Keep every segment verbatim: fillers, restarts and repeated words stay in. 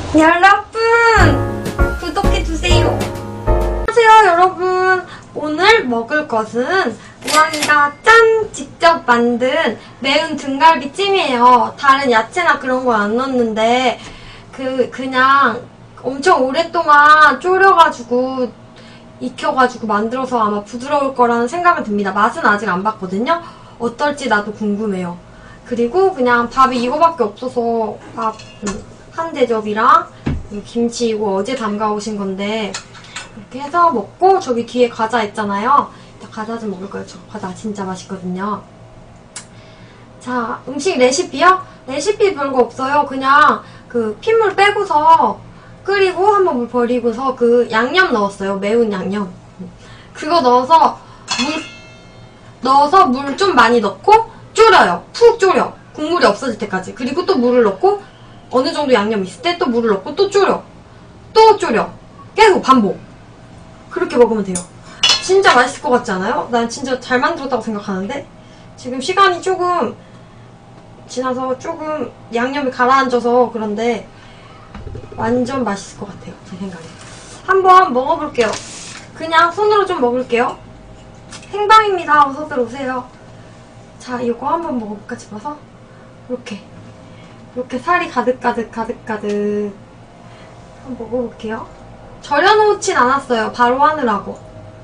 여러분 구독해주세요. 안녕하세요 여러분. 오늘 먹을 것은 우왕이가 짠! 직접 만든 매운 등갈비찜이에요. 다른 야채나 그런 거 안 넣었는데 그 그냥 엄청 오랫동안 졸여가지고 익혀가지고 만들어서 아마 부드러울 거라는 생각은 듭니다. 맛은 아직 안 봤거든요. 어떨지 나도 궁금해요. 그리고 그냥 밥이 이거밖에 없어서 밥 한 대접이랑 김치 이거 어제 담가 오신 건데 이렇게 해서 먹고, 저기 뒤에 과자 있잖아요. 과자 좀 먹을 거예요. 저 과자 진짜 맛있거든요. 자, 음식 레시피요? 레시피 별거 없어요. 그냥 그 핏물 빼고서 끓이고 한번 물 버리고서 그 양념 넣었어요. 매운 양념. 그거 넣어서 물 넣어서 물 좀 많이 넣고 졸여요. 푹 졸여. 국물이 없어질 때까지. 그리고 또 물을 넣고 어느 정도 양념 있을 때 또 물을 넣고 또 졸여. 또 졸여. 계속 반복. 그렇게 먹으면 돼요. 진짜 맛있을 것 같지 않아요? 난 진짜 잘 만들었다고 생각하는데 지금 시간이 조금 지나서 조금 양념이 가라앉아서 그런데 완전 맛있을 것 같아요. 제 생각에. 한번 먹어볼게요. 그냥 손으로 좀 먹을게요. 생방입니다. 어서들 오세요. 자, 이거 한번 먹어볼까 집어서? 이렇게 이렇게 살이 가득가득 가득가득 한번 먹어볼게요. 절여놓진 않았어요. 바로 하느라고.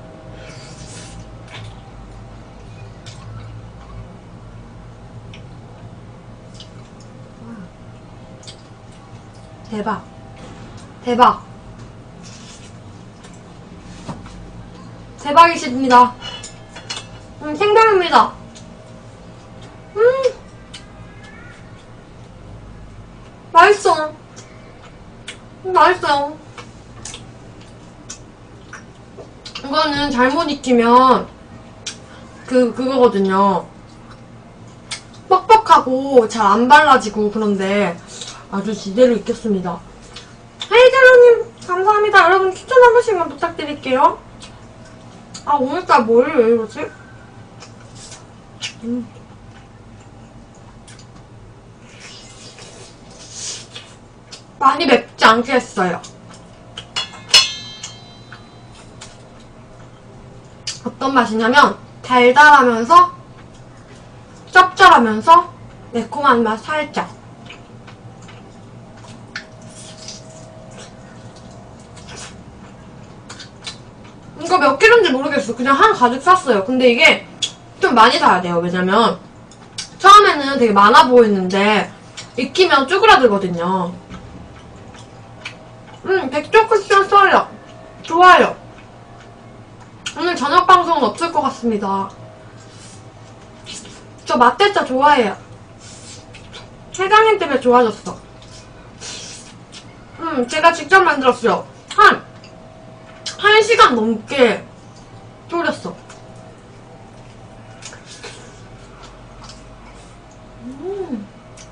대박. 대박. 대박이십니다. 음, 생방입니다. 음. 맛있어. 음, 맛있어요. 이거는 잘못 익히면 그, 그거거든요. 뻑뻑하고 잘 안 발라지고 그런데 아주 제대로 익혔습니다. 헤이젤러님 감사합니다. 여러분 추천 한 번씩만 부탁드릴게요. 아, 오늘따라 뭘 왜 이러지? 음. 많이 맵지 않게 했어요. 어떤 맛이냐면 달달하면서 짭짤하면서 매콤한 맛 살짝. 이거 몇 킬로인지 모르겠어. 그냥 한 가득 쌌어요. 근데 이게 좀 많이 사야 돼요. 왜냐면 처음에는 되게 많아 보이는데 익히면 쪼그라들거든요. 음, 백조 쿠션 써요. 좋아요. 오늘 저녁 방송은 없을 것 같습니다. 저 맛대짜 좋아해요. 회장님 때문에 좋아졌어. 음, 제가 직접 만들었어요. 한, 한 시간 넘게 졸였어. 음.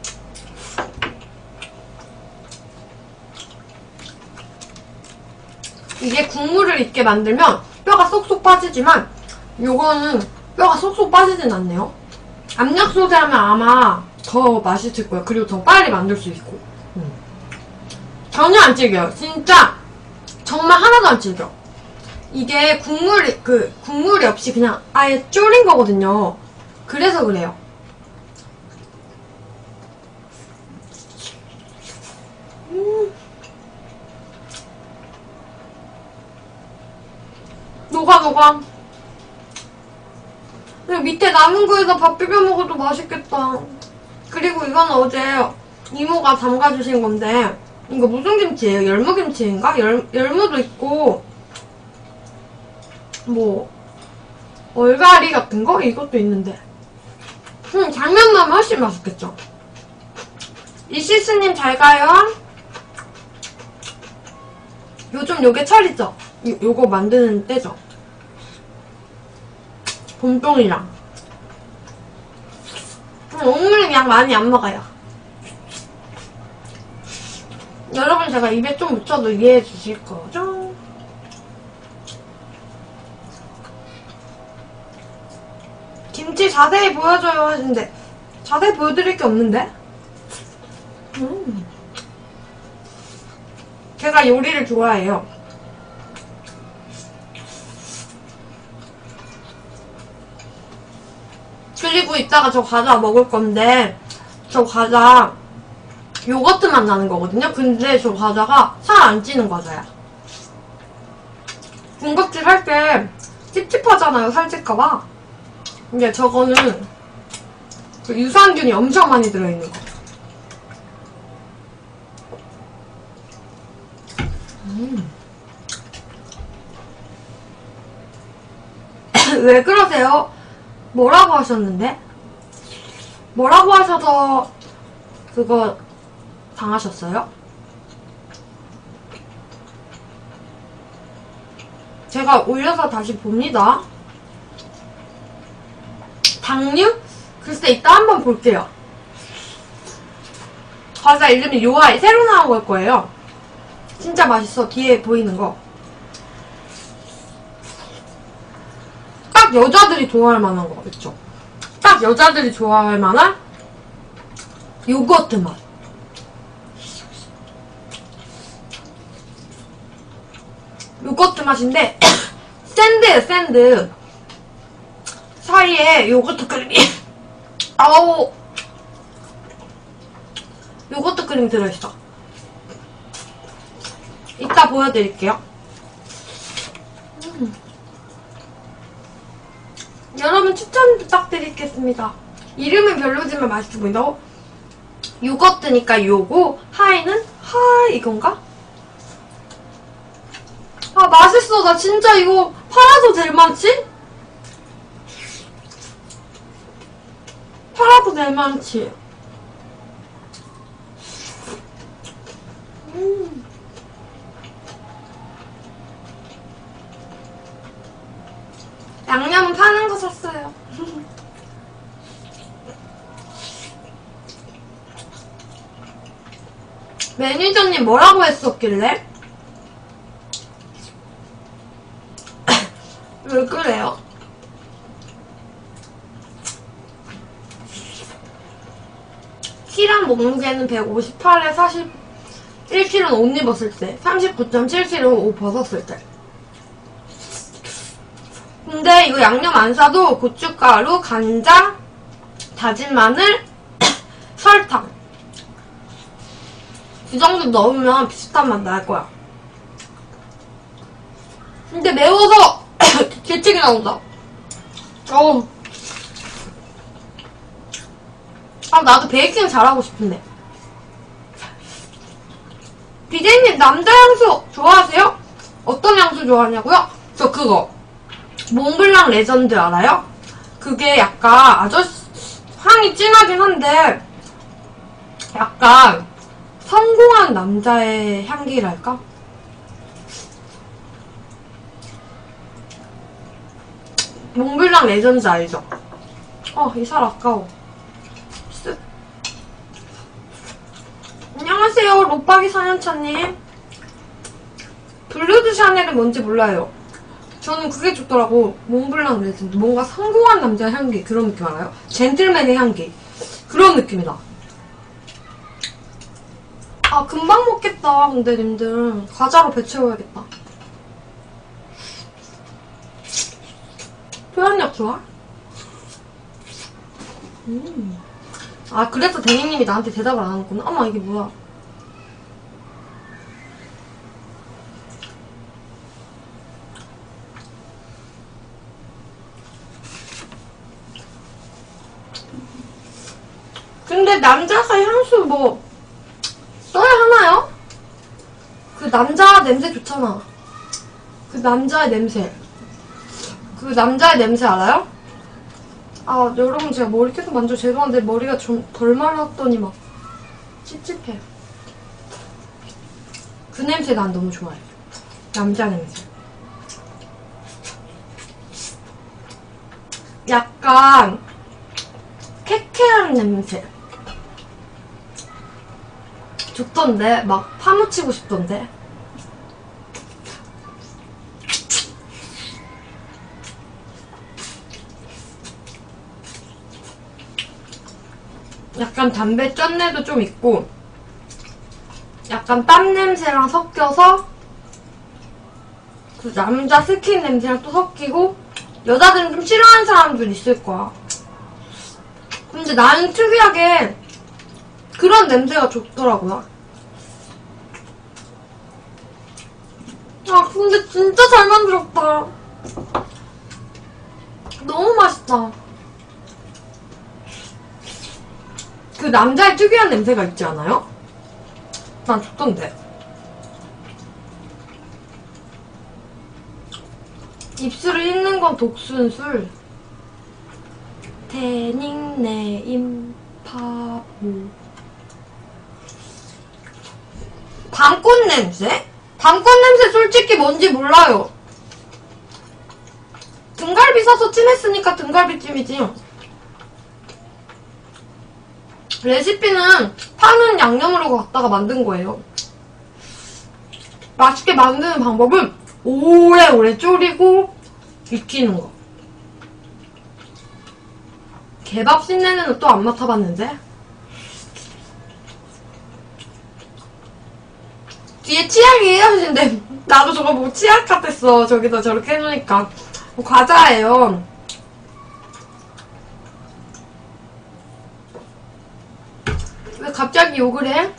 이게 국물을 있게 만들면 뼈가 쏙쏙 빠지지만 요거는 뼈가 쏙쏙 빠지진 않네요. 압력솥에 하면 아마 더 맛있을 거예요. 그리고 더 빨리 만들 수 있고. 음. 전혀 안 질겨요. 진짜 정말 하나도 안 질겨. 이게 국물이 그 국물이 없이 그냥 아예 졸인 거거든요. 그래서 그래요. 음. 녹아 녹아. 그리고 밑에 남은 거에다 밥 비벼 먹어도 맛있겠다. 그리고 이건 어제 이모가 담가주신 건데 이거 무슨 김치예요? 열무김치인가? 열, 열무도 있고 뭐 얼갈이 같은 거? 이것도 있는데 음, 당면 넣으면 훨씬 맛있겠죠? 이시스님 잘 가요? 요즘 요게 철이죠? 요, 요거 만드는 때죠? 봄동이랑 옥물님 양 많이 안 먹어요. 여러분 제가 입에 좀 묻혀도 이해해 주실 거죠? 김치 자세히 보여줘요 하시는데 자세히 보여드릴 게 없는데? 음. 제가 요리를 좋아해요. 그리고 이따가 저 과자 먹을 건데 저 과자 요거트 맛 나는 거거든요. 근데 저 과자가 살 안 찌는 과자야. 군것질 할 때 찝찝하잖아요, 살찔까봐. 근데 저거는 그 유산균이 엄청 많이 들어있는 거. 음. 왜 그러세요? 뭐라고 하셨는데? 뭐라고 하셔서 그거 당하셨어요? 제가 올려서 다시 봅니다. 당류? 글쎄 이따 한번 볼게요. 과자 이름이 요아이. 새로 나온 걸 거예요. 진짜 맛있어. 뒤에 보이는 거. 딱 여자들이 좋아할 만한 거, 그쵸? 딱 여자들이 좋아할 만한 요거트 맛. 요거트 맛인데 샌드예요, 샌드. 사이에 요거트 크림이 아우 요거트 크림이 들어있어. 이따 보여드릴게요. 음. 여러분 추천 부탁드리겠습니다. 이름은 별로지만 맛있어 보인다고? 요거트니까 요고, 하이는 하 이건가? 아 맛있어. 나 진짜 이거 팔아도 될 만치? 팔아도 될 만치. 음. 양념은 파는 거 샀어요. 매니저님 뭐라고 했었길래? 왜 그래요? 키랑 몸무게는 백오십팔에 사십일 킬로그램은 옷 입었을 때, 삼십구 점 칠 킬로그램은 옷 벗었을 때. 근데 이거 양념 안 싸도 고춧가루, 간장, 다진 마늘, 설탕 이 정도 넣으면 비슷한 맛 날 거야. 근데 매워서 재채기 나온다. 어우. 아, 나도 베이킹 잘하고 싶은데. 비제이님 남자 향수 좋아하세요? 어떤 향수 좋아하냐고요? 저 그거 몽블랑 레전드 알아요? 그게 약간 아저씨 향이 진하긴 한데 약간 성공한 남자의 향기랄까? 몽블랑 레전드 알죠? 어, 이 살 아까워. 쓱. 안녕하세요, 로빠기 사년차님. 블루드 샤넬은 뭔지 몰라요. 저는 그게 좋더라고. 몽블랑 레전드. 뭔가 성공한 남자 향기. 그런 느낌 알아요? 젠틀맨의 향기. 그런 느낌이다. 아, 금방 먹겠다. 근데 님들 과자로 배 채워야겠다. 표현력 좋아? 음. 아, 그래서 대니님이 나한테 대답을 안 하는구나. 어머, 이게 뭐야. 근데 남자가 향수 뭐 써야 하나요? 그 남자 냄새 좋잖아. 그 남자의 냄새. 그 남자의 냄새 알아요? 아, 여러분 제가 머리 계속 만져 죄송한데 머리가 좀 덜 말랐더니 막 찝찝해. 그 냄새 난 너무 좋아해. 남자 냄새. 약간 쾌쾌한 냄새. 좋던데? 막 파묻히고 싶던데? 약간 담배 쩐내도 좀 있고 약간 땀 냄새랑 섞여서 그 남자 스킨 냄새랑 또 섞이고 여자들은 좀 싫어하는 사람들 있을 거야. 근데 나는 특이하게 그런 냄새가 좋더라고요. 아 근데 진짜 잘 만들었다. 너무 맛있다. 그 남자의 특유한 냄새가 있지 않아요? 난 좋던데. 입술을 잇는 건 독순술. 태닝네임 파무. 방꽃 냄새? 방꽃 냄새 솔직히 뭔지 몰라요. 등갈비 사서 찜했으니까 등갈비찜이지. 레시피는 파는 양념으로 갖다가 만든 거예요. 맛있게 만드는 방법은 오래오래 졸이고 익히는 거. 개밥 씹내는 또 안 맡아봤는데. 뒤에 치약이에요 하시는데 나도 저거 보고 치약 같았어. 저기다 저렇게 해놓으니까. 과자예요. 왜 갑자기 욕을 해?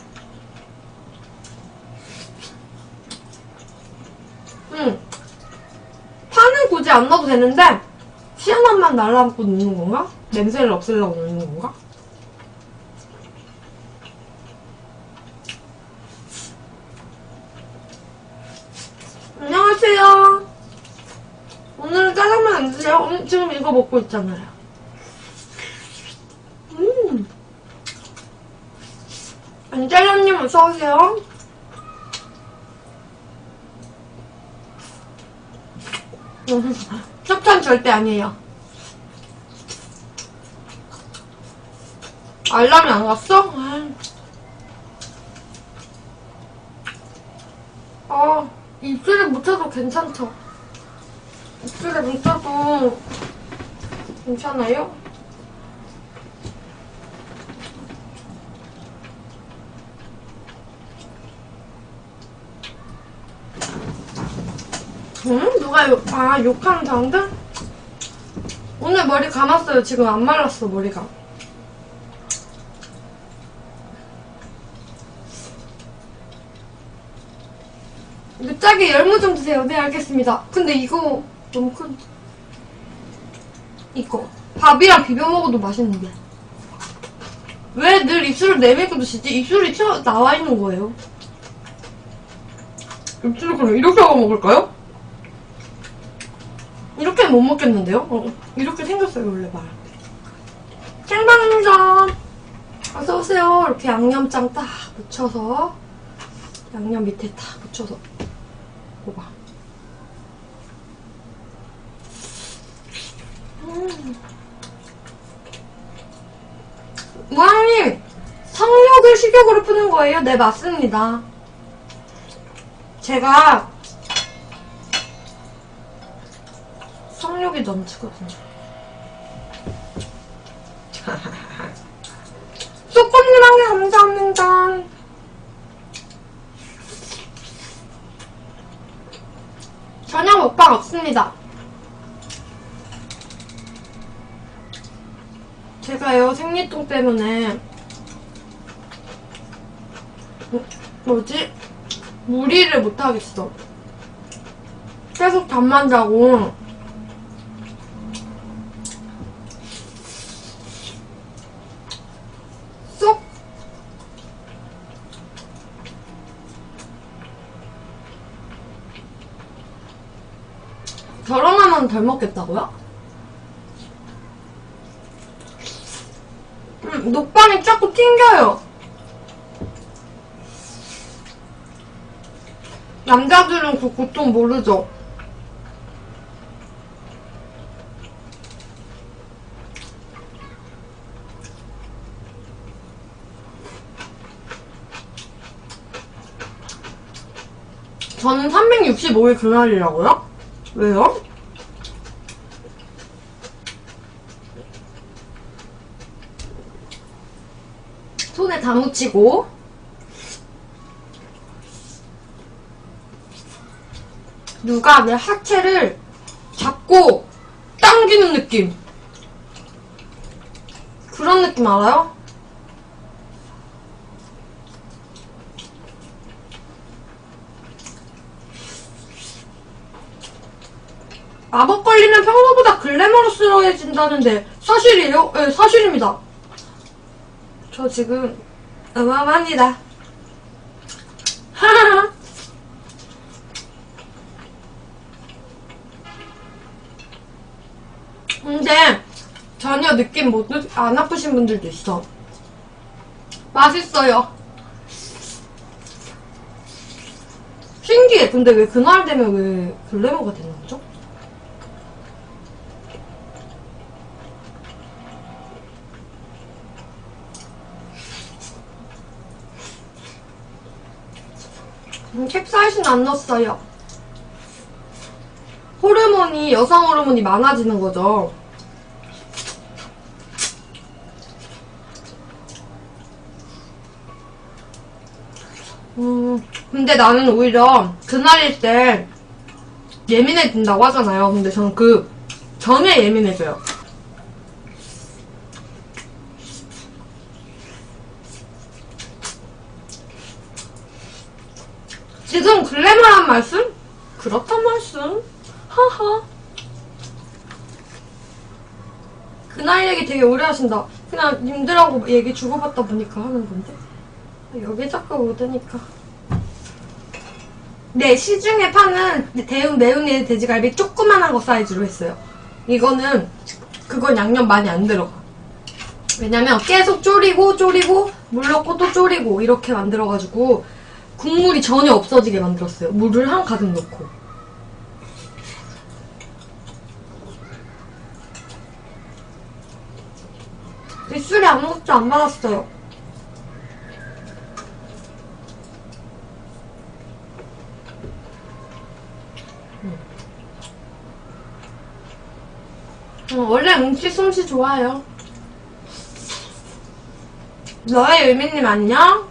응. 파는 굳이 안 넣어도 되는데 시원한 맛 날라먹고 넣는 건가? 냄새를 없애려고 넣는 건가? 안녕하세요. 오늘은 짜장면 안 드세요? 오늘 지금 이거 먹고 있잖아요. 음. 안젤라님 어서오세요. 협찬 절대 아니에요. 알람이 안 갔어? 아, 입술에 묻혀도 괜찮죠? 입술에 묻혀도 괜찮아요? 응? 누가 욕, 아, 욕하는 사람들? 오늘 머리 감았어요. 지금 안 말랐어, 머리가. 늦자게 열무 좀 드세요. 네, 알겠습니다. 근데 이거 너무 큰. 이거. 밥이랑 비벼 먹어도 맛있는데. 왜 늘 입술을 내밀고 드시지? 입술이 튀어 나와 있는 거예요. 입술을 그럼 이렇게 하고 먹을까요? 이렇게는 못 먹겠는데요? 어, 이렇게 생겼어요, 원래 말. 생방송! 어서오세요. 이렇게 양념장 딱 묻혀서, 양념 밑에 딱 묻혀서. 먹어봐. 음. 무항님! 성욕을 식욕으로 푸는 거예요? 네, 맞습니다. 제가 성욕이 넘치거든요. 쪼꼬님한테 감사합니다. 저녁 먹방 없습니다. 제가요, 생리통 때문에 뭐지? 무리를 못하겠어. 계속 잠만 자고. 쏙 결혼하면 덜 먹겠다고요? 음, 녹방이 자꾸 튕겨요. 남자들은 그 고통 모르죠? 저는 삼백육십오 일 그날이라고요? 왜요? 손에 다 묻히고. 누가 내 하체를 잡고 당기는 느낌. 그런 느낌 알아요? 마법 걸리면 평소보다 글래머러스해진다는데 사실이에요? 네, 사실입니다. 저 지금 어마어마합니다. 하하하. 근데 전혀 느낌 못, 안 아프신 분들도 있어. 맛있어요. 신기해. 근데 왜 그날 되면 왜 글래머가 되는 거죠? 음, 캡사이신 안 넣었어요. 호르몬이, 여성 호르몬이 많아지는 거죠. 음, 근데 나는 오히려 그날일 때 예민해진다고 하잖아요. 근데 저는 그 전에 예민해져요. 지금 글래머란 말씀? 그렇단 말씀. 하하. 그날 얘기 되게 오래 하신다. 그냥 님들하고 얘기 주고받다 보니까 하는 건데. 여기 자꾸 오드니까. 네, 시중에 파는 대웅 매운이 돼지갈비 조그만한 거 사이즈로 했어요. 이거는 그건 양념 많이 안 들어가. 왜냐면 계속 졸이고 졸이고 물 넣고 또 졸이고 이렇게 만들어가지고 국물이 전혀 없어지게 만들었어요. 물을 한 가득 넣고. 입술에 아무것도 안 받았어요. 어, 원래 음식 솜씨 좋아요. 너의 의미님 안녕?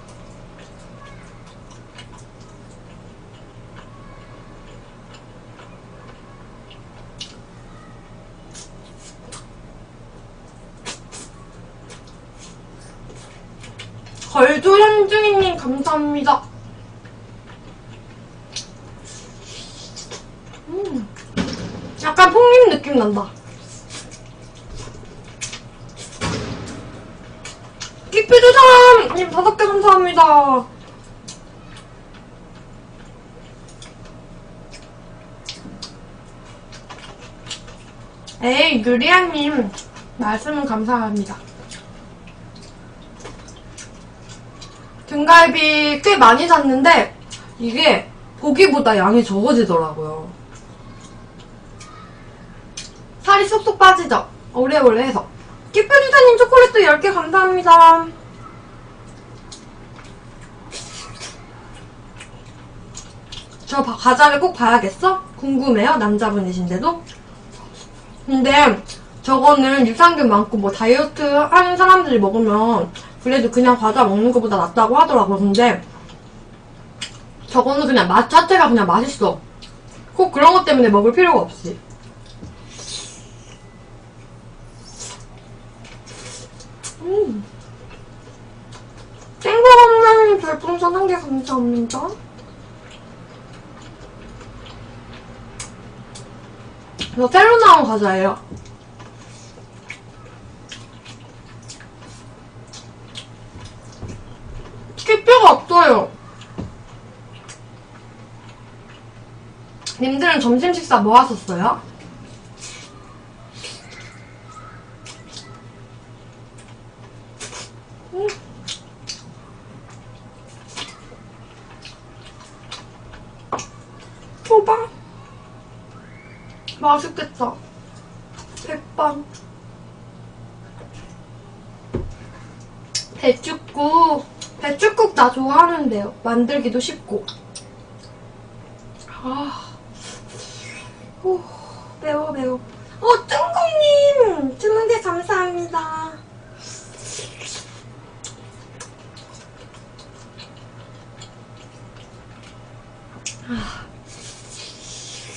걸조 현중이님 감사합니다. 음, 약간 폭립 느낌 난다. 키피드삼님 다섯 개 감사합니다. 에이 유리아님 말씀은 감사합니다. 등갈비 꽤 많이 샀는데 이게 보기보다 양이 적어지더라고요. 살이 쏙쏙 빠지죠? 오래오래 해서. 키프주사님 초콜릿도 열 개 감사합니다. 저 과자를 꼭 봐야겠어? 궁금해요? 남자분이신데도? 근데 저거는 유산균 많고 뭐 다이어트 하는 사람들이 먹으면 그래도 그냥 과자 먹는 것보다 낫다고 하더라고요. 근데 저거는 그냥 맛 자체가 그냥 맛있어. 꼭 그런 것 때문에 먹을 필요가 없이. 음. 땡고감님 별풍선 한 개 감사합니다. 이거 새로 나온 과자예요. 키뼈가 없어요. 님들은 점심 식사 뭐 하셨어요? 음. 초밥? 맛있겠다. 백반. 배쭈국. 배쭈국 나 좋아하는데요. 만들기도 쉽고. 아, 오, 매워 매워. 어, 뜬공님 주문 게 감사합니다. 아,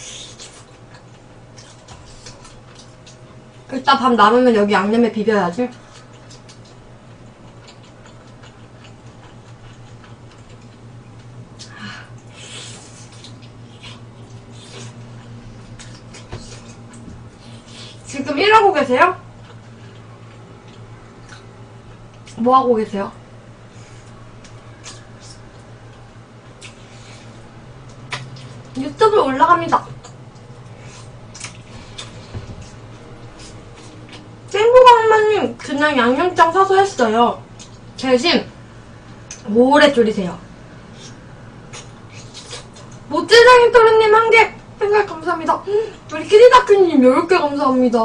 이따 밥 남으면 여기 양념에 비벼야지. 지금 일하고 계세요? 뭐 하고 계세요? 유튜브에 올라갑니다. 땡구가 엄마님 그냥 양념장 사서 했어요. 대신 오래 졸이세요. 모찌장이 토르님 한 개 생각 감사합니다. 우리 키리다크님 열 개 감사합니다.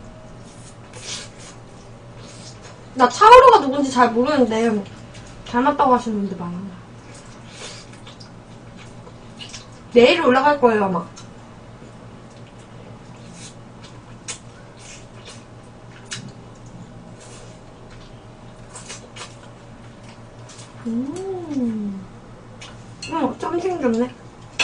나 차오르가 누군지 잘 모르는데 닮았다고 하시는 분들 많아요. 내일 올라갈 거예요 아마. 음, 음, 좀 생겼네.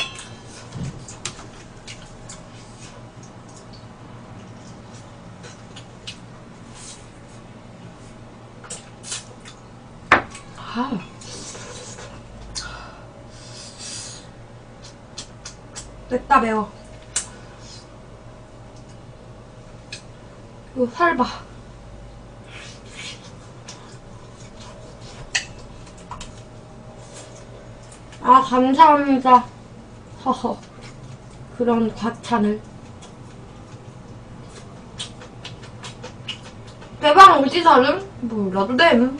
아. 맵다 매워. 이거 살 봐. 아 감사합니다. 허허. 그런 과찬을. 대박 어디 사는? 몰라도 됨.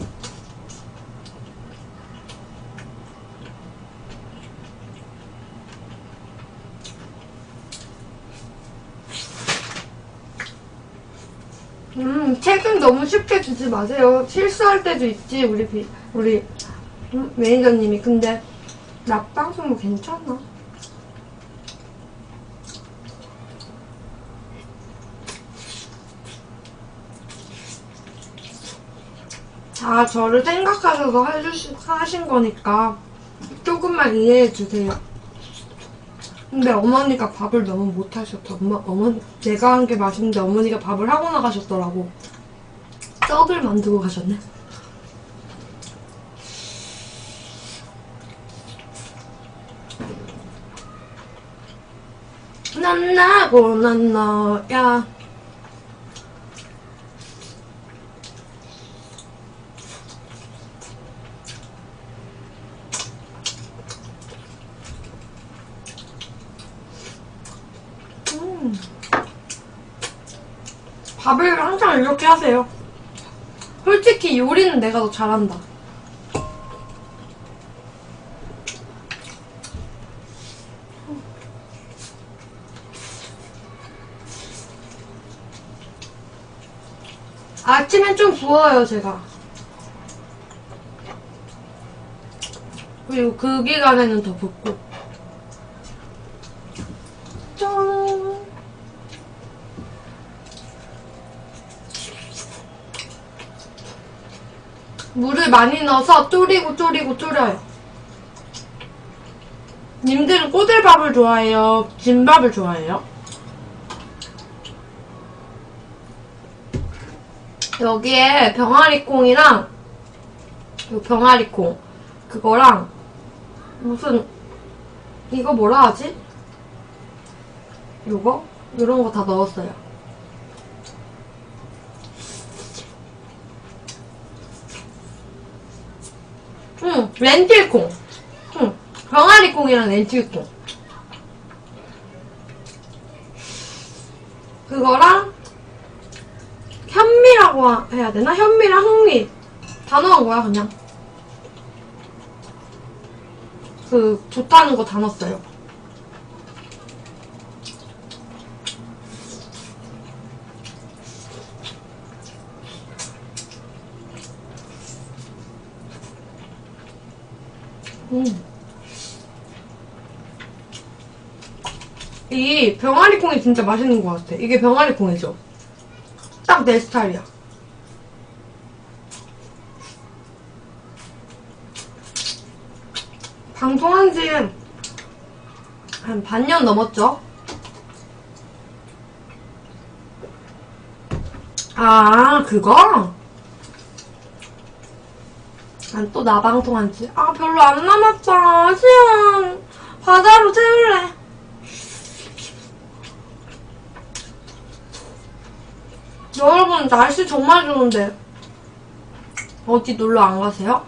음, 책은 너무 쉽게 주지 마세요. 실수할 때도 있지, 우리 비, 우리 음, 매니저님이. 근데 낮방송 뭐 괜찮아. 다 저를 생각하셔서 해주시, 하신 거니까 조금만 이해해주세요. 근데 어머니가 밥을 너무 못하셨다. 엄마, 어머니, 내가 한 게 맛있는데 어머니가 밥을 하고 나가셨더라고. 떡을 만들고 가셨네. 난 나고 난 너야. 음. 밥을 항상 이렇게 하세요. 솔직히 요리는 내가 더 잘한다. 아침엔 좀 부어요, 제가. 그리고 그 기간에는 더 붓고. 짠! 물을 많이 넣어서 졸이고 졸이고 졸여요. 님들은 꼬들밥을 좋아해요? 진밥을 좋아해요? 여기에 병아리콩이랑 요 병아리콩 그거랑 무슨 이거 뭐라 하지? 요거? 요런 거 다 넣었어요. 응, 렌틸콩. 응, 병아리콩이랑 렌틸콩. 그거랑 현미라고 해야 되나? 현미랑 흑미 다 넣은 거야 그냥. 그 좋다는 거 다 넣었어요. 음. 이 병아리콩이 진짜 맛있는 것 같아. 이게 병아리콩이죠? 딱 내 스타일이야. 방송한 지 한 반년 넘었죠? 아, 그거? 난 또 나방통한지. 아, 별로 안 남았다. 시원. 과자로 채울래. 여러분, 날씨 정말 좋은데. 어디 놀러 안 가세요?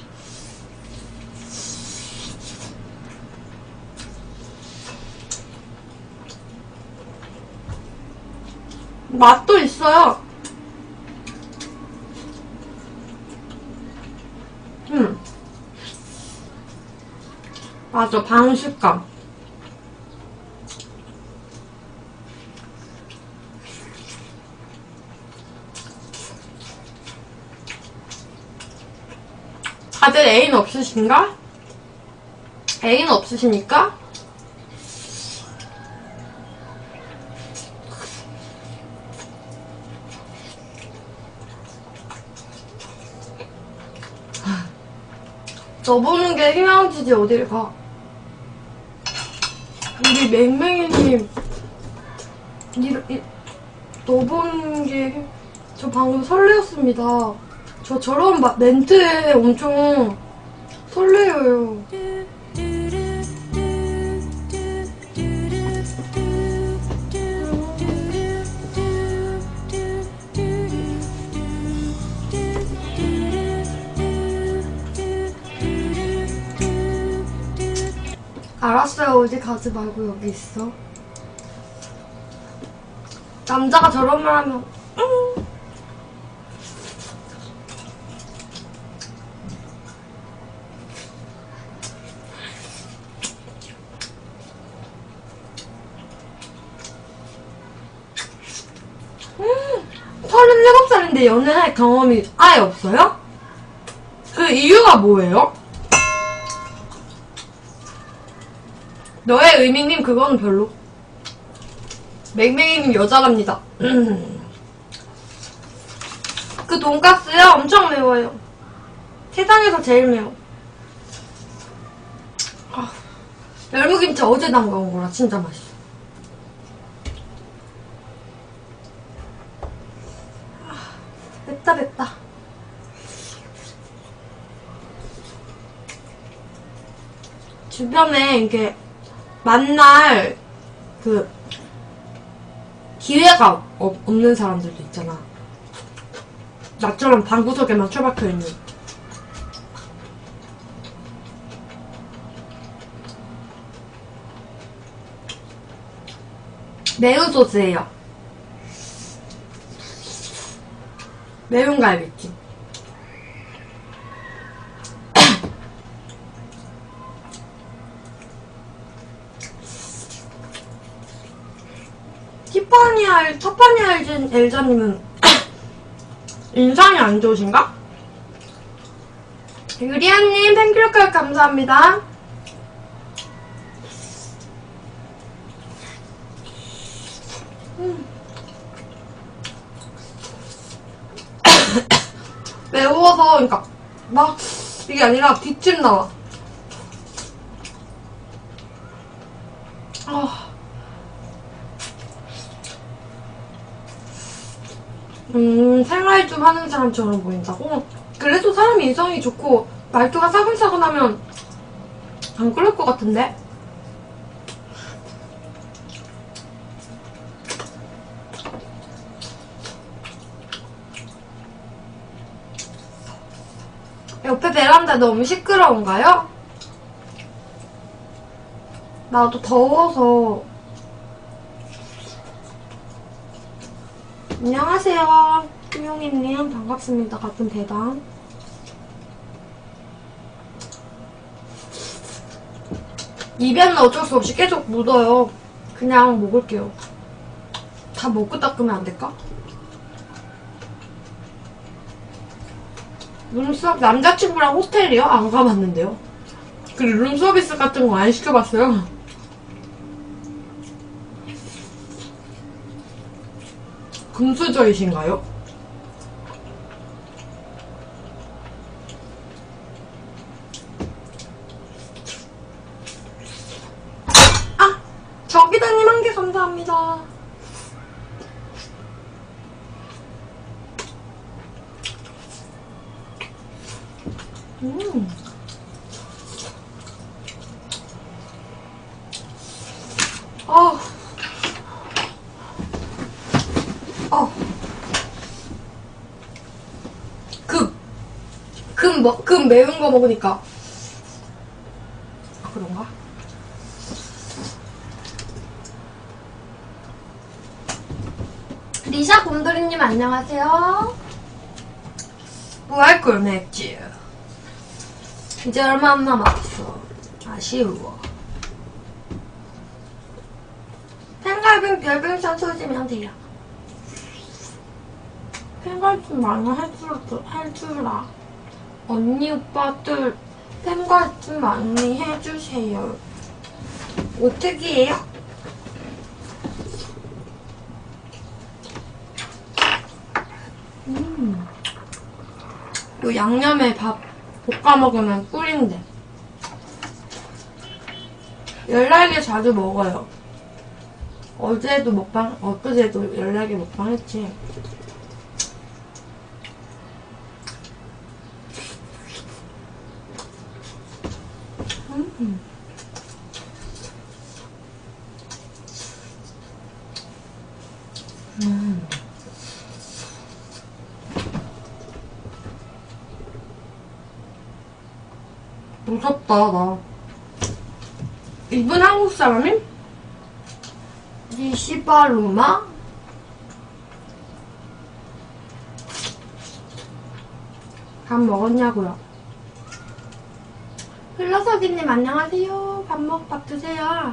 맛도 있어요. 음. 맞아, 방식감. 다들 애인 없으신가? 애인 없으십니까? 너 보는 게 희망지지 어딜 가. 우리 맹맹이님 이, 이, 너 보는 게 저 방금 설레었습니다. 저 저런 마, 멘트에 엄청 설레어요. 알았어요. 어디 가지 말고 여기 있어. 남자가 저런 말 하면 음. 음. 서른일곱 살인데 연애할 경험이 아예 없어요? 그 이유가 뭐예요? 너의 의미님 그거는 별로. 맹맹이님 여자랍니다. 그 돈가스요? 엄청 매워요. 세상에서 제일 매워. 아, 열무김치 어제 담가온 거라 진짜 맛있어. 아, 맵다 맵다. 주변에 이렇게 만날 그 기회가 없는 사람들도 있잖아. 나처럼 방구석에만 처박혀있는. 매운 소스예요. 매운 갈비찜. 티파니 알, 타파니 알진 엘자님은 인상이 안 좋으신가? 유리아님 팬클럽 감사합니다. 음. 매워서, 그러니까 막 이게 아니라 기침 나와. 아. 음, 생활 좀 하는 사람처럼 보인다고? 그래도 사람이 인성이 좋고 말투가 사근사근하면 안 그럴 것 같은데? 옆에 베란다 너무 시끄러운가요? 나도 더워서. 안녕하세요. 김용임님 반갑습니다. 같은 대단. 입에는 어쩔 수 없이 계속 묻어요. 그냥 먹을게요. 다 먹고 닦으면 안 될까? 룸수업 남자친구랑 호텔이요? 안 가봤는데요. 그리고 룸서비스 같은 거 안 시켜봤어요. 금수저이신가요? 아! 정기다님 한 개 감사합니다. 음. 아. 어. 급. 급, 뭐, 급 매운 거 먹으니까. 아, 그런가? 리샤 곰돌이님 안녕하세요. 무알콜 맥주. 이제 얼마 안 남았어. 아쉬워. 펜갈빙 별풍선 쏘시면 돼요. 펜갈빙 많이 해주라, 해주라. 언니 오빠들 펜갈빙 많이 해주세요. 어떻게 해요? 음. 요 양념에 밥 볶아 먹으면 꿀인데. 열날개 자주 먹어요. 어제도 먹방, 엊그제도 열날개 먹방 했지. 음. 음. 무섭다, 나. 이분 한국 사람임? 리시바루마? 밥 먹었냐고요? 흘러서기님 안녕하세요. 밥 먹, 밥 드세요.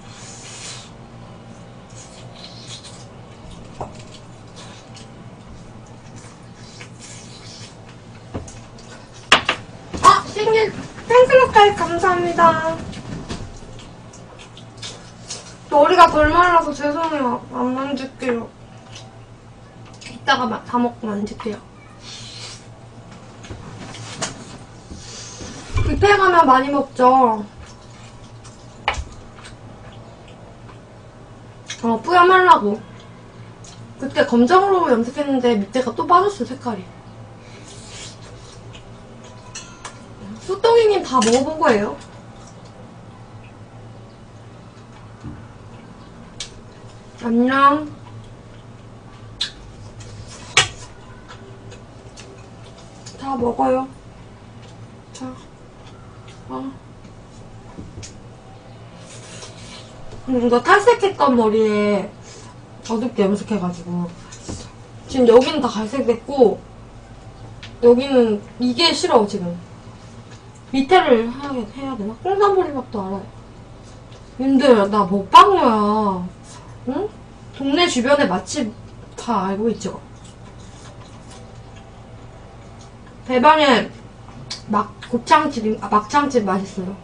아! 생일 팬클럽까지 감사합니다. 머리가 덜 말라서 죄송해요. 안 만질게요. 이따가 막 다 먹고 만질게요. 뷔페 가면 많이 먹죠. 어, 뿌염하려고. 그때 검정으로 염색했는데 밑에가 또 빠졌어, 색깔이. 수똥이님 다 먹어본 거예요? 안녕. 다 먹어요. 자, 어. 음, 이거 탈색했던 머리에 어둡게 염색해가지고 지금 여기는 다 갈색됐고 여기는 이게 싫어 지금. 밑에를 해야, 해야 되나? 콩나물이밥도 알아요. 님들 나 먹방어야. 응? 동네 주변에 맛집 다 알고 있죠? 대방에 막 곱창집, 아, 막창집 맛있어요.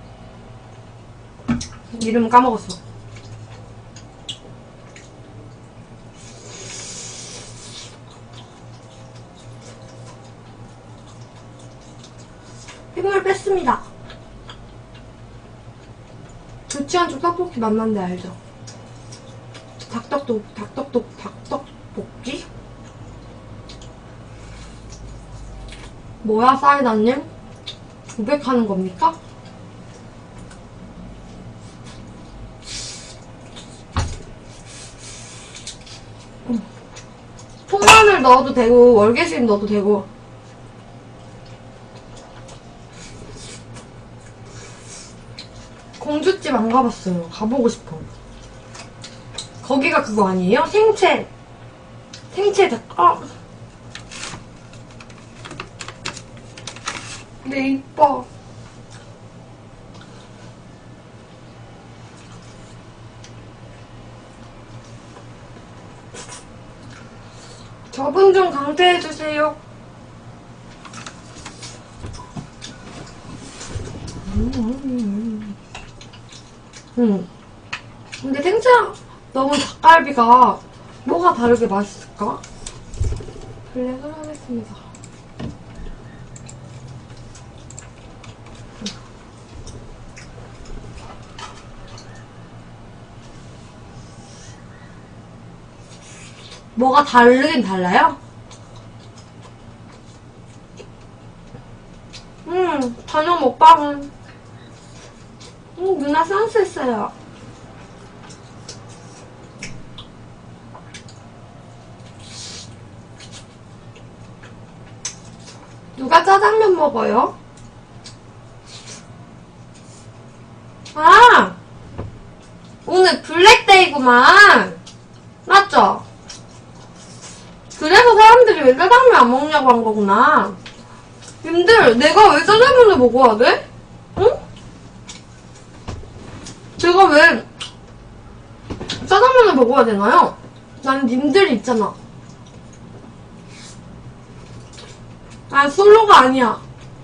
이름 까먹었어. 핏물 뺐습니다. 좋지 않죠? 떡볶이 맛난데 알죠? 닭떡도, 닭떡도, 닭떡볶이? 뭐야, 사이다님? 고백하는 겁니까? 음. 통마늘 넣어도 되고, 월계수잎 넣어도 되고. 공주집 안 가봤어요. 가보고 싶어. 거기가 그거 아니에요? 생채. 생채 닭. 네, 이뻐. 저분 좀 강퇴해주세요. 음. 음. 근데 생채 너무 닭갈비가 뭐가 다르게 맛있을까? 블랙을 하겠습니다. 뭐가 다르긴 달라요? 음, 먹방은. 음, 누나 센스 있어요. 누가 짜장면 먹어요? 아! 오늘 블랙데이구만. 맞죠? 그래서 사람들이 왜 짜장면 안 먹냐고 한 거구나. 님들, 내가 왜 짜장면을 먹어야 돼? 응? 제가 왜 짜장면을 먹어야 되나요? 난 님들이 있잖아. 난 솔로가 아니야.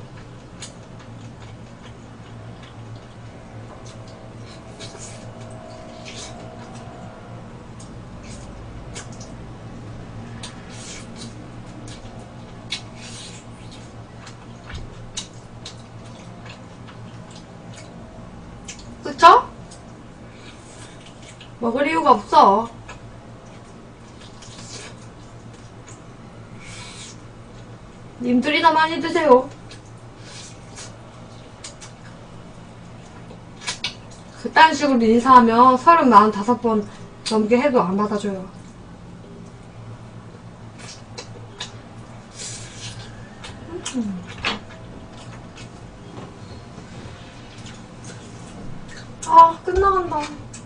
그쵸? 먹을 이유가 없어. 님들이나 많이 드세요. 그딴 식으로 인사하면 서른 마흔다섯 번 넘게 해도 안 받아줘요. 음. 아, 끝나간다.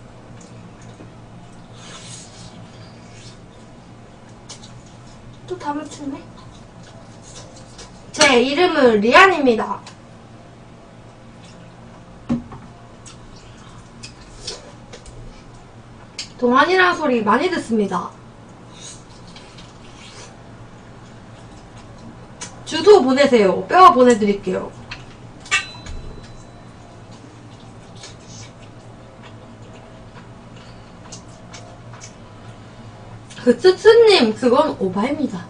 또 다 묻혔네. 제 이름은 리안입니다. 동안이라는 소리 많이 듣습니다. 주소 보내세요. 뼈 보내드릴게요. 그 쯔쯔님, 그건 오바입니다.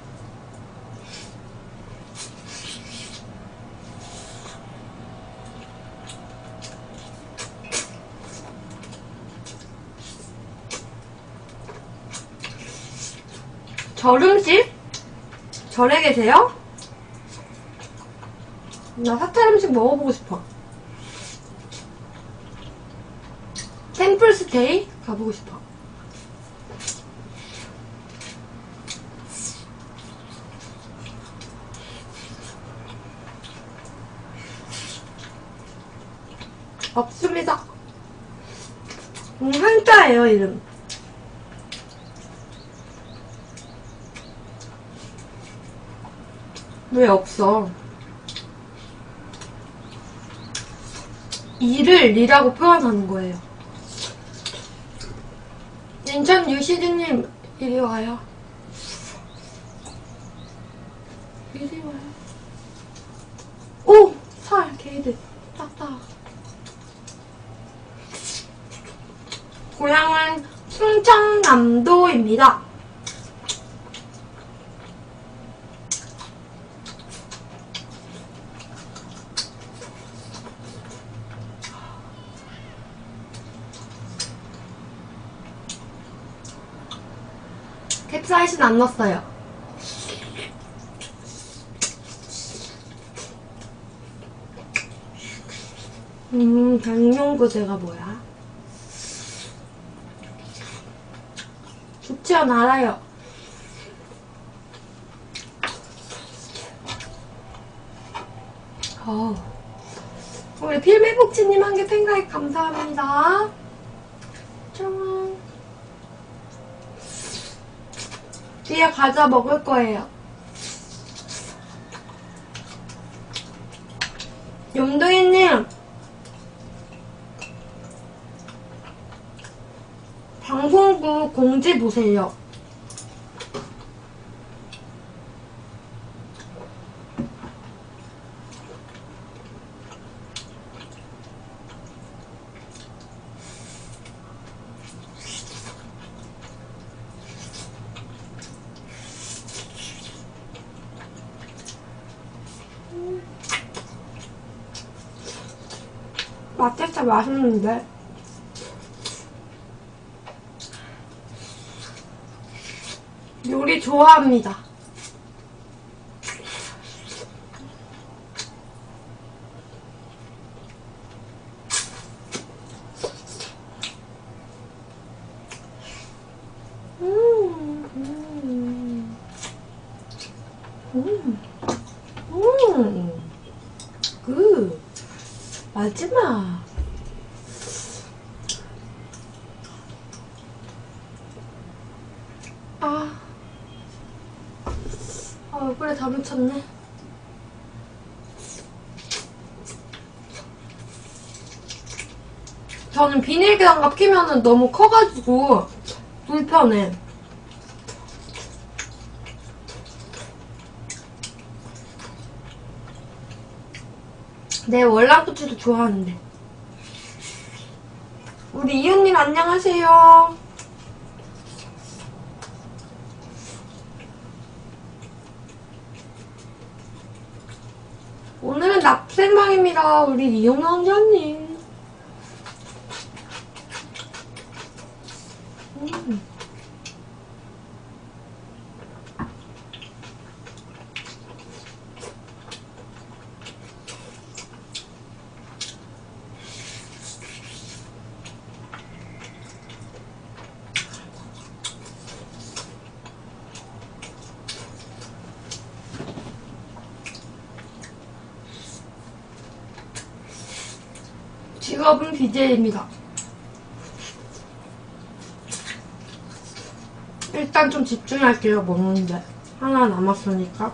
절음식? 절에 계세요? 나 사찰 음식 먹어보고 싶어. 템플스테이? 가보고 싶어. 없습니다. 음, 한자예요, 이름. 왜 없어? 이를 리라고 표현하는 거예요. 인천 유시즈님, 이리 와요. 이리 와요. 오! 살, 게이드. 딱딱. 고향은 충청남도입니다. 캡사이신 안 넣었어요. 음, 백룡구제가 뭐야? 좋지요, 알아요. 어. 우리 필메복치님 한 개 팬가입 감사합니다. 짠. 뒤에 과자 먹을 거예요. 염둥이님, 방송국 공지 보세요. 맛 진짜 맛있는데? 요리 좋아합니다. 음, 음, 그 마지막. 아, 아 얼굴에 다 묻혔네. 저는 비닐장갑 끼면은 너무 커가지고 불편해. 내 월남고추도 좋아하는데. 우리 이웃님 안녕하세요. 오늘은 납생방입니다. 우리 이용 왕자님. 음. 직업은 비제이입니다. 일단 좀 집중할게요. 먹는데 하나 남았으니까.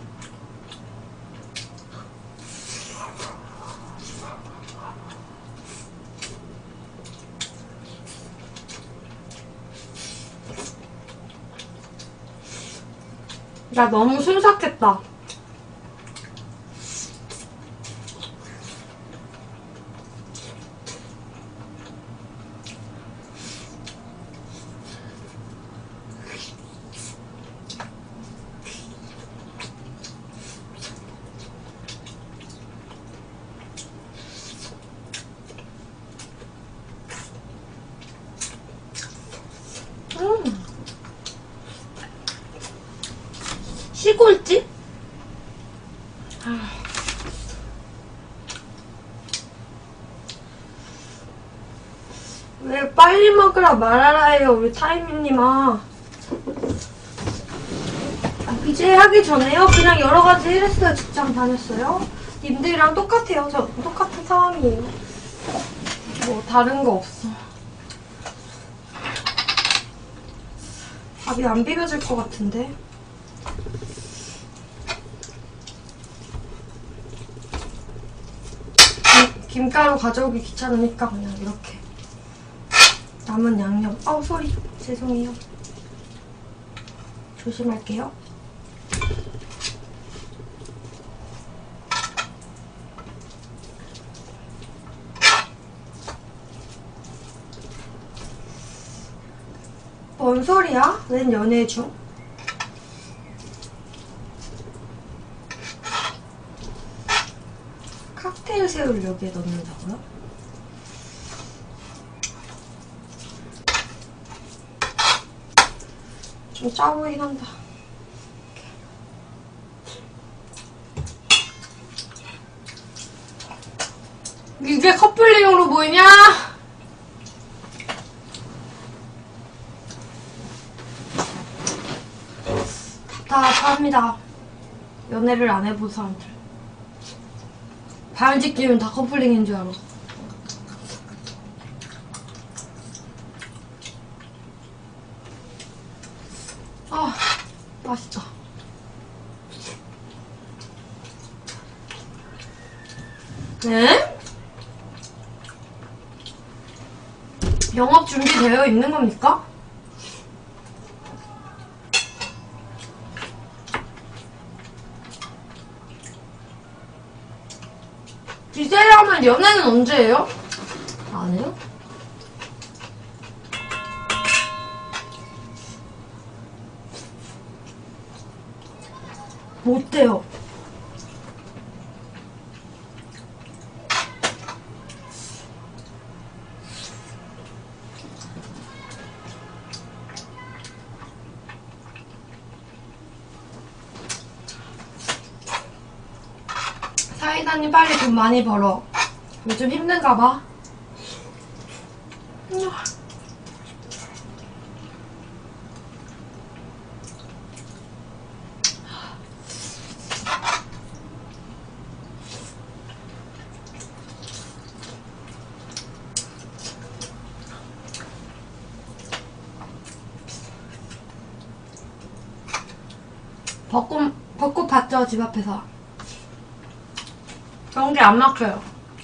야, 너무 순삭했다. 음. 시골집? 아. 왜 빨리 먹으라 말하라 해요, 우리 타이밍님아. 아, 비제이 하기 전에요? 그냥 여러가지 일했어요. 직장 다녔어요. 님들이랑 똑같아요. 저 똑같은 상황이에요. 뭐 다른 거 없어. 밥이 안 비벼질 것 같은데. 김, 김가루 가져오기 귀찮으니까 그냥 이렇게 남은 양념. 아우 소리 죄송해요. 조심할게요. 뭔 소리야? 웬 연애 중? 칵테일 새우를 여기에 넣는다고요? 좀 짜 보이긴 한다. 이게 커플링으로 보이냐? 답답합니다. 연애를 안 해본 사람들. 바람직 끼면 다 커플링인 줄 알아. 아, 맛있다. 네? 영업 준비되어 있는 겁니까? 비제이 하면 연애는 언제 해요? 안 해요? 못 돼요. 사이다님 빨리 돈 많이 벌어. 요즘 힘든가 봐. 벚꽃, 벚꽃 봤죠? 집 앞에서. 그런 게 안 막혀요.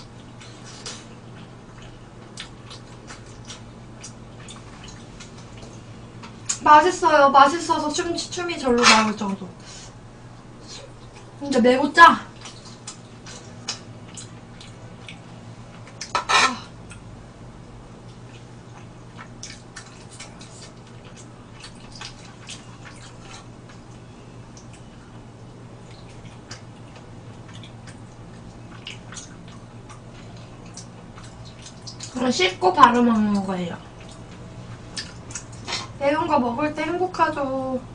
맛있어요. 맛있어서 춤, 춤이 절로 나올 정도. 근데 매우 짜. 그냥 씹고 바로 먹는 거예요. 매운 거 먹을 때 행복하죠.